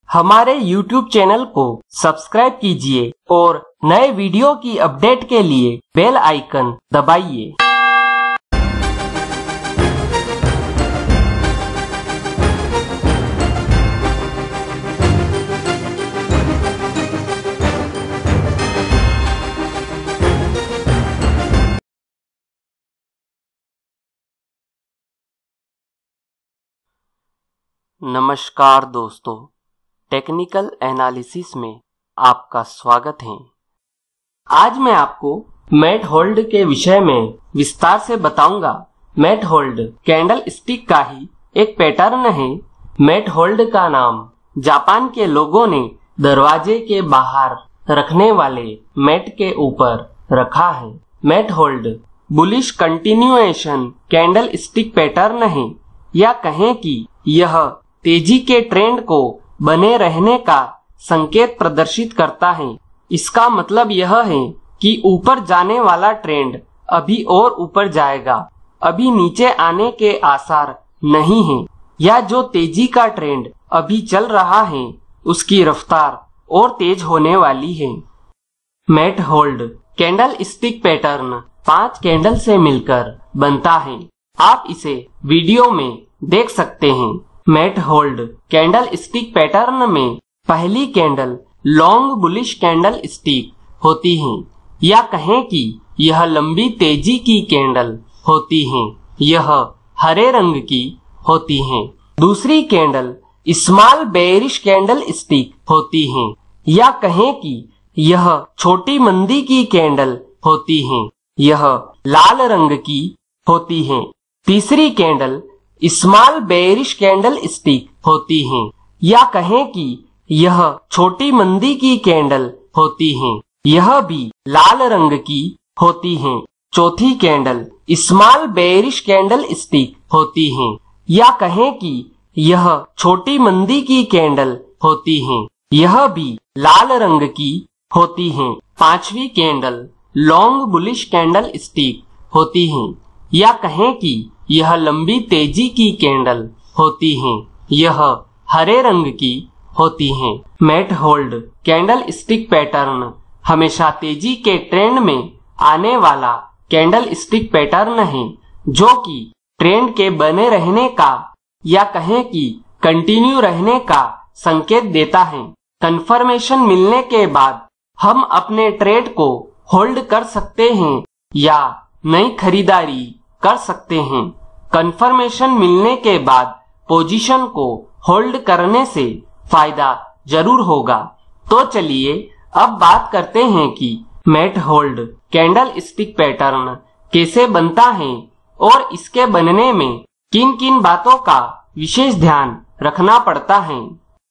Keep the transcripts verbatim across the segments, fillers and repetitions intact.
हमारे YouTube channel को subscribe कीजिए और नए वीडियो की अपडेट के लिए बेल आइकन दबाइए। नमस्कार दोस्तों, टेक्निकल एनालिसिस में आपका स्वागत है। आज मैं आपको मैट होल्ड के विषय में विस्तार से बताऊंगा। मैट होल्ड कैंडल स्टिक का ही एक पैटर्न है। मैट होल्ड का नाम जापान के लोगों ने दरवाजे के बाहर रखने वाले मैट के ऊपर रखा है। Mat hold bullish continuation candlestick pattern है, या कहें कि यह तेजी के ट्रेंड को बने रहने का संकेत प्रदर्शित करता है। इसका मतलब यह है कि ऊपर जाने वाला ट्रेंड अभी और ऊपर जाएगा, अभी नीचे आने के आसार नहीं है, या जो तेजी का ट्रेंड अभी चल रहा है उसकी रफ्तार और तेज होने वाली है। Mat hold candlestick pattern पांच कैंडल से मिलकर बनता है। आप इसे वीडियो में देख सकते हैं। Mat hold candlestick pattern में पहली candle long bullish candlestick होती है, या कहें कि यह लंबी तेजी की कैंडल होती है। यह हरे रंग की होती है। दूसरी candle small bearish candlestick होती है, या कहें कि यह छोटी मंदी की कैंडल होती है। यह लाल रंग की होती है। तीसरी candle small bearish candlestick होती है, या कहें कि यह छोटी मंदी की कैंडल होती है। यह भी लाल रंग की होती है। चौथी candle small bearish candlestick होती है, या कहें कि यह छोटी मंदी की कैंडल होती है। यह भी लाल रंग की होती है। पांचवी candle long bullish candlestick होती है, या कहें कि यह लंबी तेजी की कैंडल होती है। यह हरे रंग की होती है। Mat hold candlestick pattern हमेशा तेजी के ट्रेंड में आने वाला कैंडल स्टिक पैटर्न है, जो कि ट्रेंड के बने रहने का या कहें कि कंटिन्यू रहने का संकेत देता है। कंफर्मेशन मिलने के बाद हम अपने ट्रेड को होल्ड कर सकते हैं या नई खरीदारी कर सकते हैं। कंफर्मेशन मिलने के बाद पोजीशन को होल्ड करने से फायदा जरूर होगा। तो चलिए अब बात करते हैं कि mat hold candlestick pattern कैसे बनता है और इसके बनने में किन किन बातों का विशेष ध्यान रखना पड़ता है।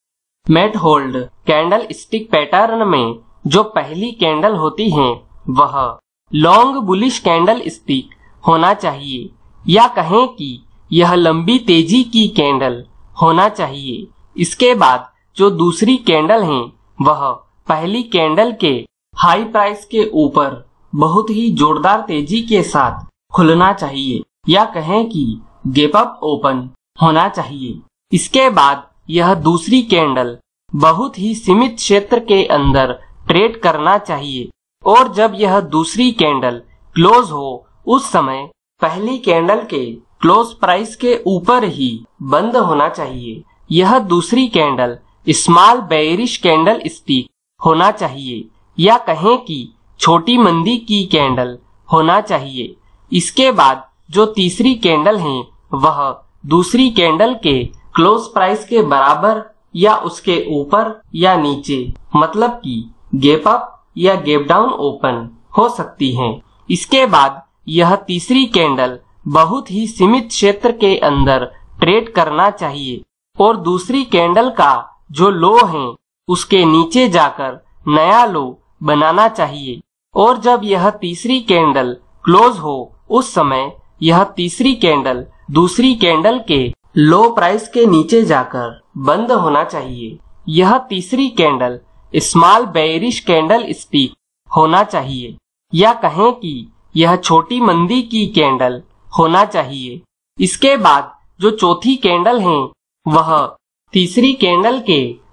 Mat hold candlestick pattern में जो पहली कैंडल होती है वह लॉन्ग बुलिश कैंडल स्टिक होना चाहिए, या कहें कि यह लंबी तेजी की कैंडल होना चाहिए। इसके बाद जो दूसरी कैंडल है वह पहली कैंडल के हाई प्राइस के ऊपर बहुत ही जोरदार तेजी के साथ खुलना चाहिए, या कहें कि गैप अप ओपन होना चाहिए। इसके बाद यह दूसरी कैंडल बहुत ही सीमित क्षेत्र के अंदर ट्रेड करना चाहिए, और जब यह दूसरी कैंडल क्लोज हो उस समय पहली कैंडल के क्लोज प्राइस के ऊपर ही बंद होना चाहिए। यह दूसरी candle small bearish candlestick होना चाहिए, या कहें कि छोटी मंदी की कैंडल होना चाहिए। इसके बाद जो तीसरी कैंडल है वह दूसरी कैंडल के क्लोज प्राइस के बराबर या उसके ऊपर या नीचे, मतलब कि गैप अप या गैप डाउन ओपन हो सकती है। इसके बाद यह तीसरी कैंडल बहुत ही सीमित क्षेत्र के अंदर ट्रेड करना चाहिए, और दूसरी कैंडल का जो लो है उसके नीचे जाकर नया लो बनाना चाहिए। और जब यह तीसरी कैंडल क्लोज हो उस समय यह तीसरी कैंडल दूसरी कैंडल के लो प्राइस के नीचे जाकर बंद होना चाहिए। यह तीसरी candle small bearish candlestick होना चाहिए, या कहें कि यह छोटी मंदी की कैंडल होना चाहिए। इसके बाद जो चौथी कैंडल है वह तीसरी कैंडल के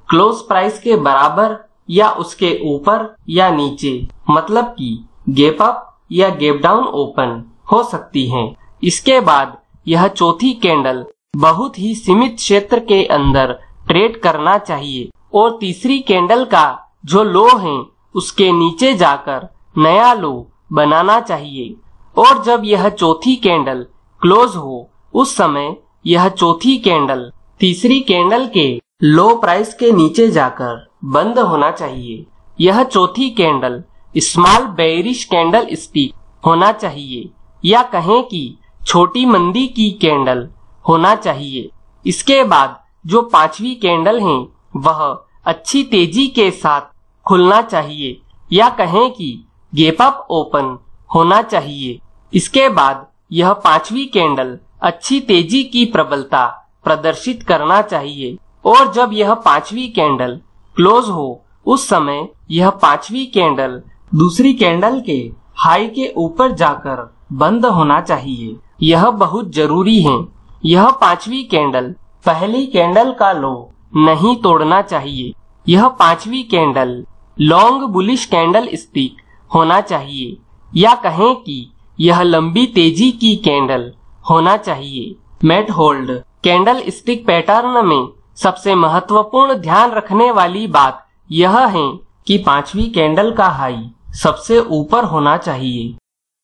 क्लोज प्राइस के बराबर या उसके ऊपर या नीचे, मतलब कि गैप अप या गैप डाउन ओपन हो सकती हैं। इसके बाद यह चौथी कैंडल बहुत ही सीमित क्षेत्र के अंदर ट्रेड करना चाहिए और तीसरी कैंडल का जो लो है उसके नीचे जाकर नया लो बनाना चाहिए। और जब यह चौथी कैंडल क्लोज हो उस समय यह चौथी कैंडल तीसरी कैंडल के लो प्राइस के नीचे जाकर बंद होना चाहिए। यह चौथी candle small bearish candlestick होना चाहिए या कहें कि छोटी मंदी की कैंडल होना चाहिए। इसके बाद जो पांचवी कैंडल है वह अच्छी तेजी के साथ खुलना चाहिए या कहें कि गैप अप ओपन होना चाहिए। इसके बाद यह पांचवी कैंडल अच्छी तेजी की प्रबलता प्रदर्शित करना चाहिए और जब यह पांचवी कैंडल क्लोज हो उस समय यह पांचवी कैंडल दूसरी कैंडल के हाई के ऊपर जाकर बंद होना चाहिए। यह बहुत जरूरी है। यह पांचवी कैंडल पहली कैंडल का लो नहीं तोड़ना चाहिए। यह पांचवी candle long bullish candlestick होना चाहिए या कहें कि यह लंबी तेजी की कैंडल होना चाहिए। Mat hold candlestick pattern में सबसे महत्वपूर्ण ध्यान रखने वाली बात यह है कि पांचवी कैंडल का हाई सबसे ऊपर होना चाहिए।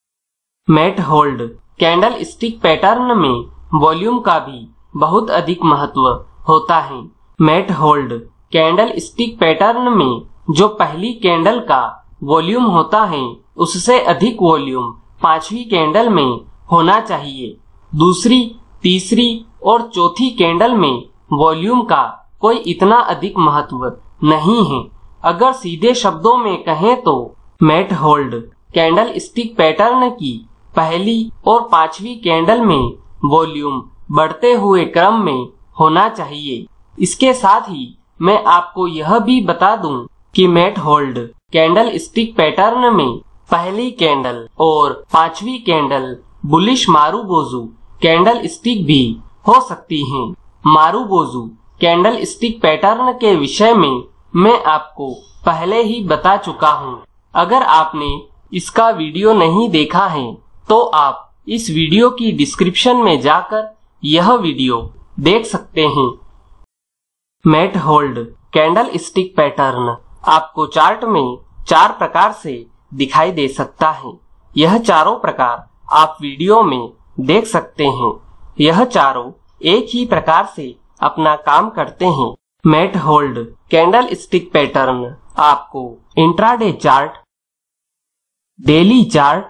Mat hold candlestick pattern में वॉल्यूम का भी बहुत अधिक महत्व होता है। Mat hold candlestick pattern में जो पहली कैंडल का वॉल्यूम होता है उससे अधिक वॉल्यूम पांचवी कैंडल में होना चाहिए। दूसरी, तीसरी और चौथी कैंडल में वॉल्यूम का कोई इतना अधिक महत्व नहीं है। अगर सीधे शब्दों में कहें तो mat hold candlestick pattern की पहली और पांचवी कैंडल में वॉल्यूम बढ़ते हुए क्रम में होना चाहिए। इसके साथ ही मैं आपको यह भी बता दूं कि mat hold candlestick pattern में पहली कैंडल और पांचवी candle bullish marubozu candlestick भी हो सकती हैं। मारुबोजू कैंडल स्टिक पैटर्न के विषय में मैं आपको पहले ही बता चुका हूं। अगर आपने इसका वीडियो नहीं देखा है तो आप इस वीडियो की डिस्क्रिप्शन में जाकर यह वीडियो देख सकते हैं। Mat hold candlestick pattern आपको चार्ट में चार प्रकार से दिखाई दे सकता है। यह चारों प्रकार आप वीडियो में देख सकते हैं। यह चारों एक ही प्रकार से अपना काम करते हैं। Mat hold candlestick pattern आपको intraday chart, daily chart,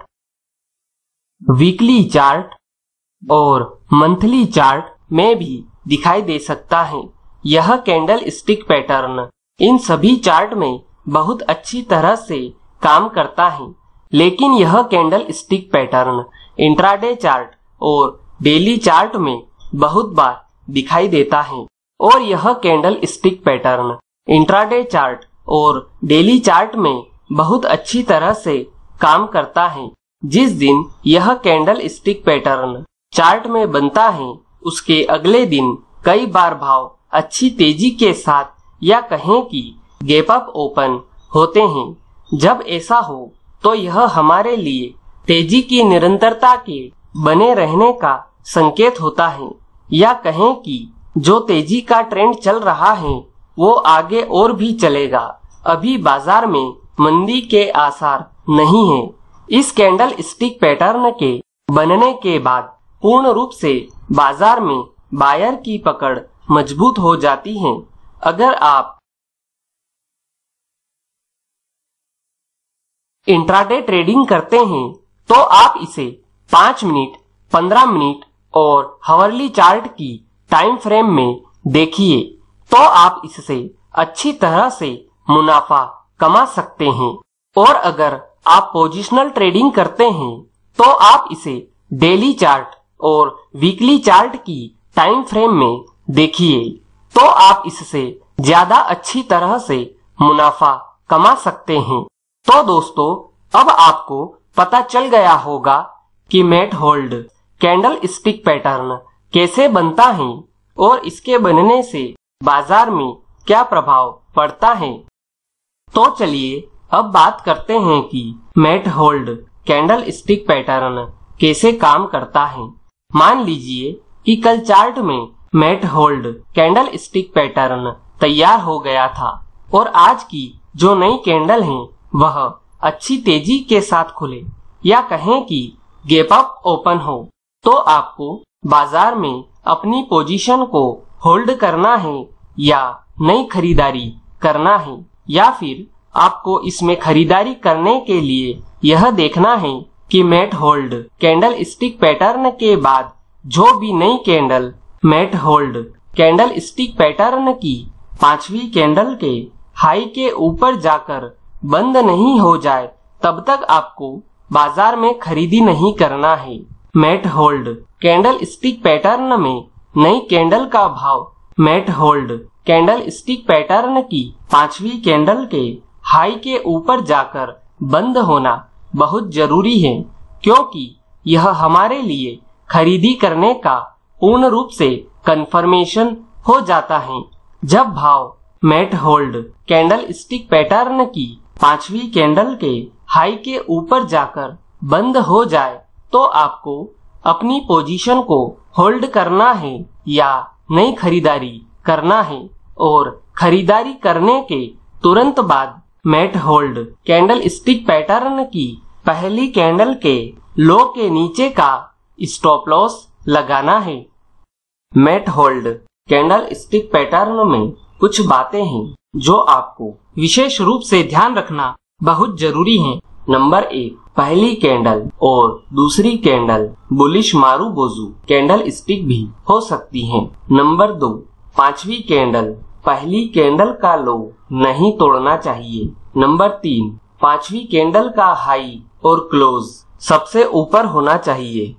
weekly chart और मंथली चार्ट में भी दिखाई दे सकता है। यह कैंडल स्टिक पैटर्न इन सभी चार्ट में बहुत अच्छी तरह से काम करता है, लेकिन यह candlestick pattern intraday chart और डेली चार्ट में बहुत बार दिखाई देता है और यह candlestick pattern intraday chart और डेली चार्ट में बहुत अच्छी तरह से काम करता है। जिस दिन यह कैंडल स्टिक पैटर्न चार्ट में बनता है उसके अगले दिन कई बार भाव अच्छी तेजी के साथ या कहें कि गैप अप ओपन होते हैं। जब ऐसा हो तो यह हमारे लिए तेजी की निरंतरता के बने रहने का संकेत होता है या कहें कि जो तेजी का ट्रेंड चल रहा है वो आगे और भी चलेगा। अभी बाजार में मंदी के आसार नहीं है। इस कैंडल स्टिक पैटर्न के बनने के बाद पूर्ण रूप से बाजार में बायर की पकड़ मजबूत हो जाती है। अगर आप इंट्राडे ट्रेडिंग करते हैं तो आप इसे पाँच मिनट, पंद्रह मिनट और हावरली चार्ट की टाइम फ्रेम में देखिए तो आप इससे अच्छी तरह से मुनाफा कमा सकते हैं। और अगर आप पोजिशनल ट्रेडिंग करते हैं तो आप इसे डेली चार्ट और वीकली चार्ट की टाइम फ्रेम में देखिए तो आप इससे ज्यादा अच्छी तरह से मुनाफा कमा सकते हैं। तो दोस्तों, अब आपको पता चल गया होगा कि mat hold candlestick pattern कैसे बनता है और इसके बनने से बाजार में क्या प्रभाव पड़ता है। तो चलिए अब बात करते हैं कि mat hold candlestick pattern कैसे काम करता है। मान लीजिए कि कल चार्ट में mat hold candlestick pattern तैयार हो गया था और आज की जो नई कैंडल है वह अच्छी तेजी के साथ खुले या कहें कि गैप अप ओपन हो, तो आपको बाजार में अपनी पोजीशन को होल्ड करना है या नई खरीदारी करना है, या फिर आपको इसमें खरीदारी करने के लिए यह देखना है कि mat hold candlestick pattern के बाद जो भी नई candle mat hold candlestick pattern की पांचवी कैंडल के हाई के ऊपर जाकर बंद नहीं हो जाए, तब तक आपको बाजार में खरीदी नहीं करना है। Mat hold candlestick pattern में नई कैंडल का भाव mat hold candlestick pattern की पांचवी कैंडल के हाई के ऊपर जाकर बंद होना बहुत जरूरी है, क्योंकि यह हमारे लिए खरीदी करने का पूर्ण रूप से कंफर्मेशन हो जाता है। जब भाव mat hold candlestick pattern की पांचवी कैंडल के हाई के ऊपर जाकर बंद हो जाए, तो आपको अपनी पोजीशन को होल्ड करना है या नई खरीदारी करना है, और खरीदारी करने के तुरंत बाद mat hold candlestick pattern की पहली कैंडल के लो के नीचे का स्टॉप लॉस लगाना है। Mat hold candlestick pattern में कुछ बातें हैं जो आपको विशेष रूप से ध्यान रखना बहुत जरूरी है। नंबर एक, पहली कैंडल और दूसरी कैंडल बुलिश मारू बोजू कैंडल स्टिक भी हो सकती हैं। नंबर दो, पांचवी कैंडल पहली कैंडल का लो नहीं तोड़ना चाहिए। नंबर तीन, पांचवी कैंडल का हाई और क्लोज सबसे ऊपर होना चाहिए।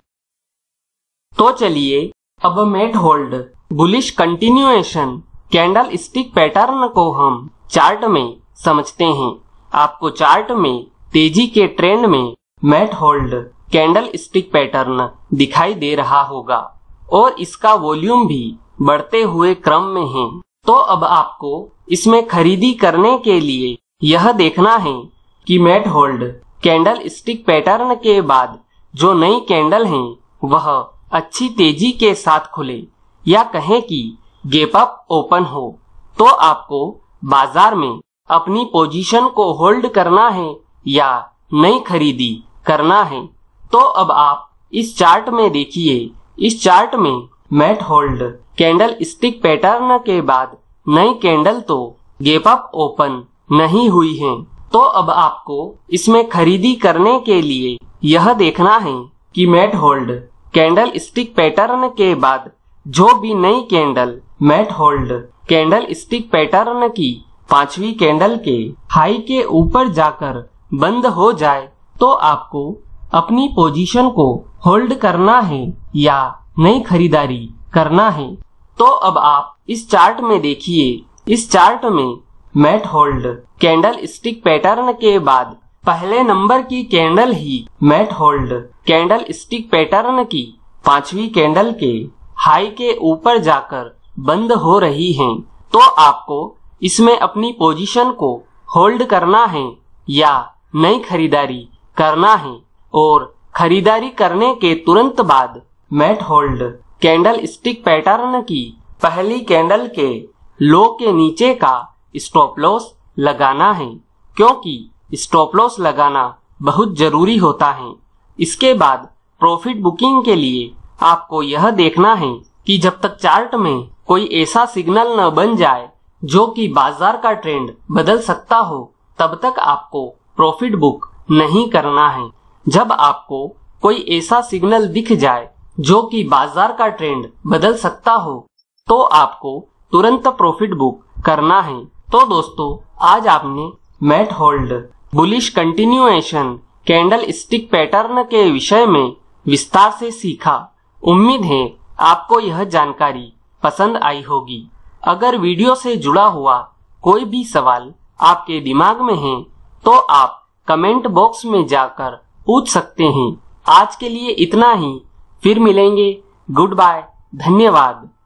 तो चलिए अब mat hold bullish continuation candlestick pattern को हम चार्ट में समझते हैं। आपको चार्ट में तेजी के ट्रेंड में mat hold candlestick pattern दिखाई दे रहा होगा और इसका वॉल्यूम भी बढ़ते हुए क्रम में है। तो अब आपको इसमें खरीदी करने के लिए यह देखना है कि mat hold candlestick pattern के बाद जो नई कैंडल है वह अच्छी तेजी के साथ खुले या कहें कि गैप अप ओपन हो, तो आपको बाजार में अपनी पोजीशन को होल्ड करना है या नई खरीदी करना है। तो अब आप इस चार्ट में देखिए, इस चार्ट में mat hold candlestick pattern के बाद नई कैंडल तो गैप अप ओपन नहीं हुई है, तो अब आपको इसमें खरीदी करने के लिए यह देखना है कि mat hold candlestick pattern के बाद जो भी नई candle mat hold candlestick pattern की पांचवी कैंडल के हाई के ऊपर जाकर बंद हो जाए, तो आपको अपनी पोजीशन को होल्ड करना है या नई खरीदारी करना है। तो अब आप इस चार्ट में देखिए, इस चार्ट में mat hold candlestick pattern के बाद पहले नंबर की कैंडल ही mat hold candlestick pattern की पांचवी कैंडल के हाई के ऊपर जाकर बंद हो रही हैं। तो आपको इसमें अपनी पोजीशन को होल्ड करना है या नई खरीदारी करना है, और खरीदारी करने के तुरंत बाद mat hold candlestick pattern की पहली कैंडल के लो के नीचे का स्टॉप लॉस लगाना है, क्योंकि स्टॉप लॉस लगाना बहुत जरूरी होता है। इसके बाद प्रॉफिट बुकिंग के लिए आपको यह देखना है कि जब तक चार्ट में कोई ऐसा सिग्नल न बन जाए जो कि बाजार का ट्रेंड बदल सकता हो, तब तक आपको प्रॉफिट बुक नहीं करना है। जब आपको कोई ऐसा सिग्नल दिख जाए जो कि बाजार का ट्रेंड बदल सकता हो, तो आपको तुरंत प्रॉफिट बुक करना है। तो दोस्तों, आज आपने mat hold bullish continuation candlestick pattern के विषय में विस्तार से सीखा। उम्मीद है आपको यह जानकारी पसंद आई होगी। अगर वीडियो से जुड़ा हुआ कोई भी सवाल आपके दिमाग में है तो आप कमेंट बॉक्स में जाकर पूछ सकते हैं। आज के लिए इतना ही, फिर मिलेंगे। गुड बाय, धन्यवाद।